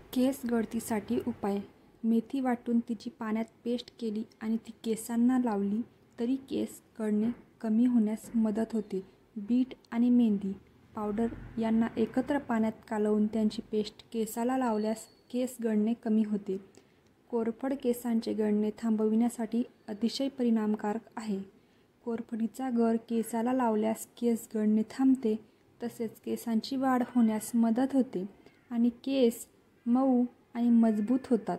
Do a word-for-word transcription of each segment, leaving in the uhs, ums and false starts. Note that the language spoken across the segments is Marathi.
केस गळतीसाठी उपाय. मेथी वाटून तिची पाण्यात पेस्ट केली आणि ती केसांना लावली तरी केस गळणे कमी होण्यास मदत होते. बीट आणि मेंदी पावडर यांना एकत्र पाण्यात कालवून त्यांची पेस्ट केसाला लावल्यास केस गळणे कमी होते. कोरफड केसांचे गळणे थांबविण्यासाठी अतिशय परिणामकारक आहे. कोरफडीचा गर केसाला लावल्यास केस गळणे थांबते, तसेच केसांची वाढ होण्यास मदत होते आणि केस मऊ आणि मजबूत होतात.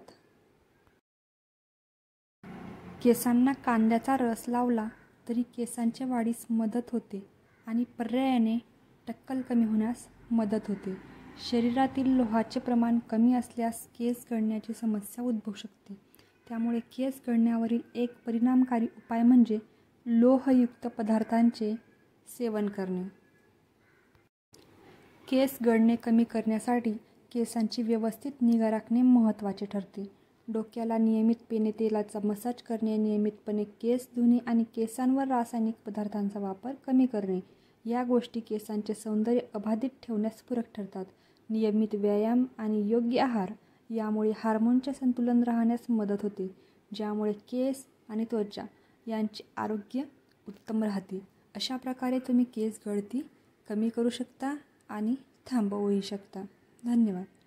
केसांना कांद्याचा रस लावला तरी केसांच्या वाढीस मदत होते आणि पर्यायाने टक्कल कमी होण्यास मदत होते. शरीरातील लोहाचे प्रमाण कमी असल्यास केस गळण्याची समस्या उद्भवू शकते. त्यामुळे केस गळण्यावरील एक परिणामकारी उपाय म्हणजे लोहयुक्त पदार्थांचे सेवन करणे. केस गळणे कमी करण्यासाठी केसांची व्यवस्थित निगा राखणे महत्त्वाचे ठरते. डोक्याला नियमितपणे तेलाचा मसाज करणे, नियमितपणे केस धुणे आणि केसांवर रासायनिक पदार्थांचा वापर कमी करणे या गोष्टी केसांचे सौंदर्य अबाधित ठेवण्यास पूरक ठरतात. नियमित व्यायाम आणि योग्य आहार यामुळे हार्मोनचे संतुलन राहण्यास मदत होते, ज्यामुळे केस आणि त्वचा यांचे आरोग्य उत्तम राहते. अशा प्रकारे तुम्ही केस गळती कमी करू शकता आणि थांबवूही शकता. धन्यवाद.